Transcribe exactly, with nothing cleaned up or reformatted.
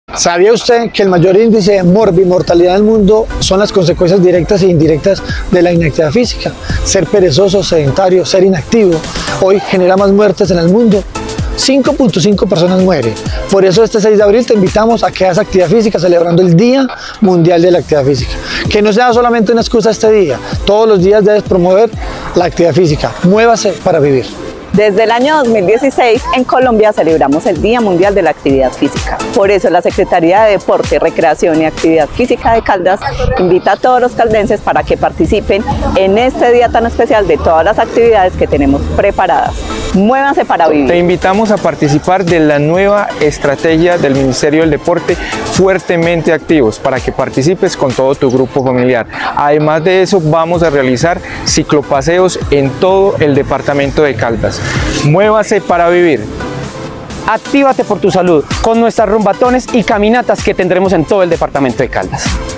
¿Sabía usted que el mayor índice de morbimortalidad del mundo son las consecuencias directas e indirectas de la inactividad física? Ser perezoso, sedentario, ser inactivo, hoy genera más muertes en el mundo. cinco punto cinco personas mueren. Por eso este seis de abril te invitamos a que hagas actividad física celebrando el Día Mundial de la Actividad Física. Que no sea solamente una excusa este día, todos los días debes promover la actividad física. Muévase para vivir. Desde el año dos mil dieciséis, en Colombia celebramos el Día Mundial de la Actividad Física. Por eso la Secretaría de Deporte, Recreación y Actividad Física de Caldas invita a todos los caldenses para que participen en este día tan especial de todas las actividades que tenemos preparadas. Muévanse para vivir. Te invitamos a participar de la nueva estrategia del Ministerio del Deporte, Fuertemente Activos, para que participes con todo tu grupo familiar. Además de eso, vamos a realizar ciclopaseos en todo el departamento de Caldas. Muévase para vivir. Actívate por tu salud con nuestras rumbatones y caminatas que tendremos en todo el departamento de Caldas.